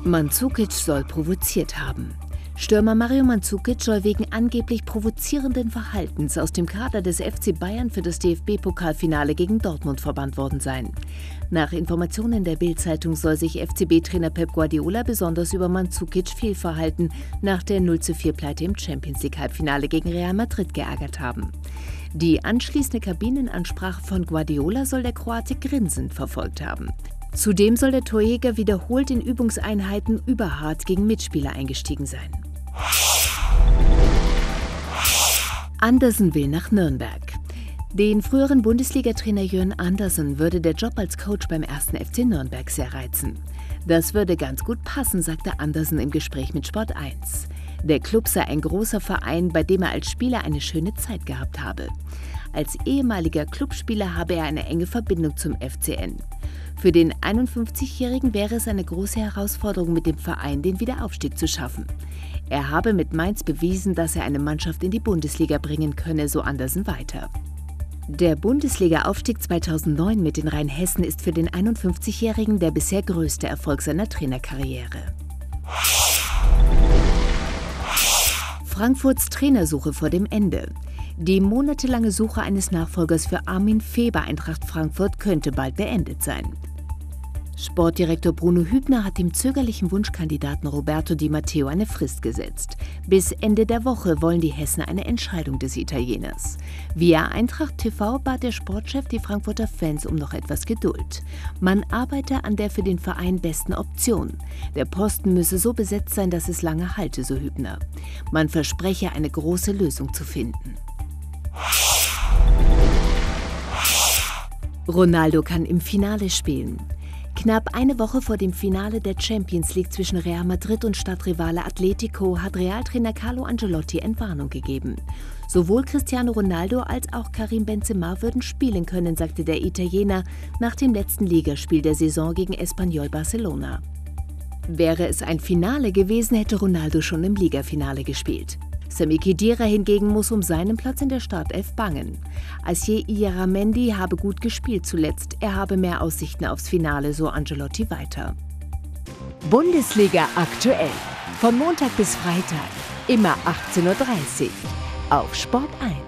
Mandzukic soll provoziert haben. Stürmer Mario Mandzukic soll wegen angeblich provozierenden Verhaltens aus dem Kader des FC Bayern für das DFB-Pokalfinale gegen Dortmund verbannt worden sein. Nach Informationen der Bild-Zeitung soll sich FCB-Trainer Pep Guardiola besonders über Mandzukic Fehlverhalten nach der 0:4-Pleite im Champions-League-Halbfinale gegen Real Madrid geärgert haben. Die anschließende Kabinenansprache von Guardiola soll der Kroate grinsend verfolgt haben. Zudem soll der Torjäger wiederholt in Übungseinheiten überhart gegen Mitspieler eingestiegen sein. Andersen will nach Nürnberg. Den früheren Bundesliga-Trainer Jörn Andersen würde der Job als Coach beim 1. FC Nürnberg sehr reizen. Das würde ganz gut passen, sagte Andersen im Gespräch mit Sport 1. Der Klub sei ein großer Verein, bei dem er als Spieler eine schöne Zeit gehabt habe. Als ehemaliger Clubspieler habe er eine enge Verbindung zum FCN. Für den 51-Jährigen wäre es eine große Herausforderung, mit dem Verein den Wiederaufstieg zu schaffen. Er habe mit Mainz bewiesen, dass er eine Mannschaft in die Bundesliga bringen könne, so Andersen weiter. Der Bundesliga-Aufstieg 2009 mit den Rheinhessen ist für den 51-Jährigen der bisher größte Erfolg seiner Trainerkarriere. Frankfurts Trainersuche vor dem Ende. Die monatelange Suche eines Nachfolgers für Armin Fee bei Eintracht Frankfurt könnte bald beendet sein. Sportdirektor Bruno Hübner hat dem zögerlichen Wunschkandidaten Roberto Di Matteo eine Frist gesetzt. Bis Ende der Woche wollen die Hessen eine Entscheidung des Italieners. Via Eintracht TV bat der Sportchef die Frankfurter Fans um noch etwas Geduld. Man arbeite an der für den Verein besten Option. Der Posten müsse so besetzt sein, dass es lange halte, so Hübner. Man verspreche, eine große Lösung zu finden. Ronaldo kann im Finale spielen. Knapp eine Woche vor dem Finale der Champions League zwischen Real Madrid und Stadtrivale Atletico hat Realtrainer Carlo Ancelotti Entwarnung gegeben. Sowohl Cristiano Ronaldo als auch Karim Benzema würden spielen können, sagte der Italiener nach dem letzten Ligaspiel der Saison gegen Espanyol Barcelona. Wäre es ein Finale gewesen, hätte Ronaldo schon im Ligafinale gespielt. Sami Khedira hingegen muss um seinen Platz in der Startelf bangen. Asier Iaramendi habe gut gespielt zuletzt, er habe mehr Aussichten aufs Finale, so Ancelotti weiter. Bundesliga aktuell. Von Montag bis Freitag, immer 18:30 Uhr auf Sport 1.